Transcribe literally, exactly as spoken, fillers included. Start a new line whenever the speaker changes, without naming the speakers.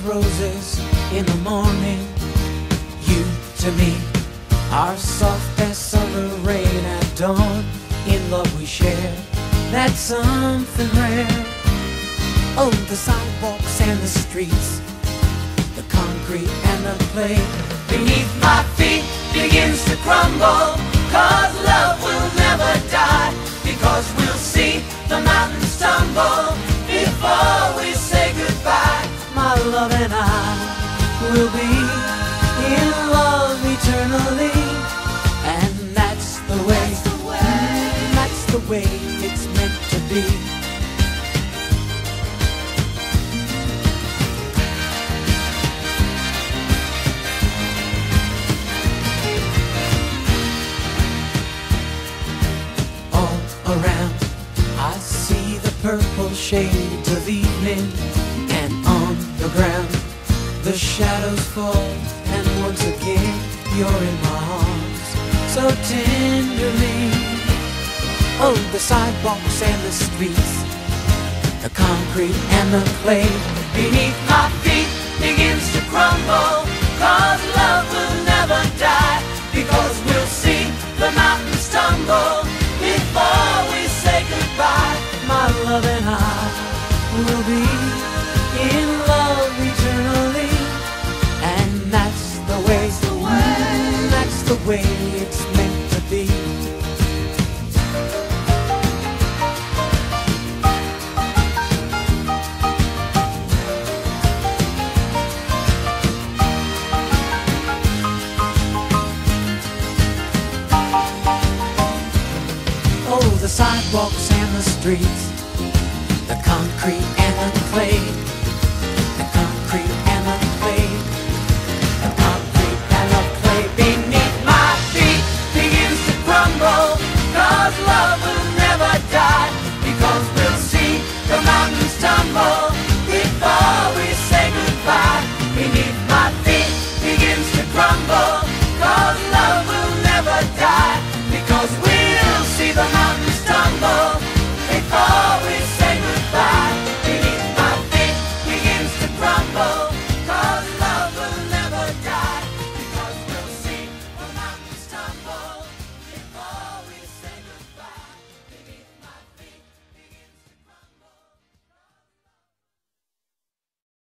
roses in the morning. You to me are soft as summer rain at dawn. In love we share, that's something rare. Oh, the sidewalks and the streets, the concrete and the clay beneath my feet begins to crumble. Cause love will never die, because we'll see the mountains tumble before we say goodbye. My love and I will be in love eternally, and that's the way, that's the way it's meant to be. Around I see the purple shades of evening, and on the ground the shadows fall, and once again you're in my arms so tenderly. Oh, the sidewalks and the streets, the concrete and the clay beneath my feet begins to crumble. Cause love will never die, because we'll see the mountains tumble before we say goodbye. My love and I will be in love eternally, and that's the way, that's the way it's meant to be. Oh, the sidewalks and the streets, the concrete and the clay